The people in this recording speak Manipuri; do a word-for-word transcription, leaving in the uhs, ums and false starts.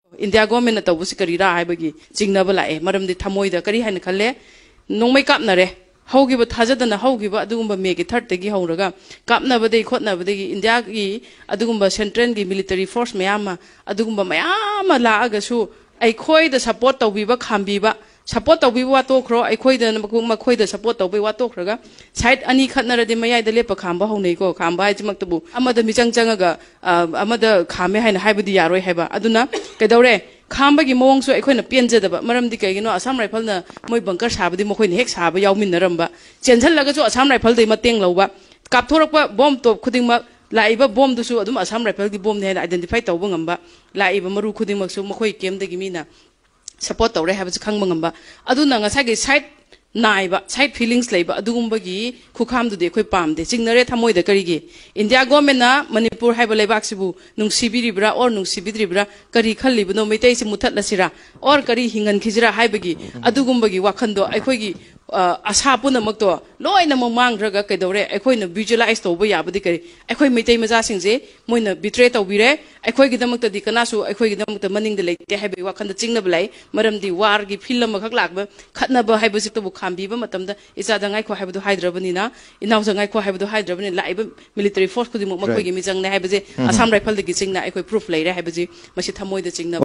India government na tawbusi karira haibagi jingnaba lae maramdi thamoida kari haina khalle nongmai kapnare haugiba thajadana haugiba adugumba megi third tagi hauraga kapnaba dei khotnaba dei India gi adugumba central gi military force mayama adugumba mayama laaga su ai khoi da support tawbiba khambiba support tawbiba wato khro ai khoi da ma khoi da support tawbi wato khraga side ani khatnara de mayai da lepa khamba haunei ko khamba hai jimaktabu amada michang changaga amada khame haina haibadi yaroi haiba aduna kedore khambagi mawang su akhoi na penjadaba maramdi kaigino Assam rifle na moi bunker sabadi mkhoi ne hek saba yauminaramba chenjal laga su Assam rifle dei mateng lawba kapthorakpa bomb top khudingma laiba bomb du su adum Assam rifle gi bomb ne identify tawba ngamba laiba maru khudingmak su mkhoi kem dagi mina support tawre haba chu khangba ngamba aduna nga sagi side naiba side feelings leiba adugumbagi khukham du de khoi pamde jingnare thamoi da karigi India government na Manipur haiba leibak sibu nungsibiribra or nungsibidribra kari khallibno meitai si muthatlasira or kari hingan khijira haibagi adugumbagi wakhando aikhoigi asa puna makto loina mamang raga kedore aikhoina visualize tawba yabadi kari aikhoi meitai maja singje moina betray tawbire aikhoi gidamakta di kanasu aikhoi gidamakta maning de leite haibai wakhanda chingna blai maramdi war gi film ma khak lakba khatnaba haiba siktabu khambiba matamda isa dangai kho haibadu haidrabani na inaw jangai kho haibadu haidrabani laiba military force kudi makhoi gi mijang na haibaje Assam rifle de gi chingna aikhoi proof leire haibaji masi thamoi de chingna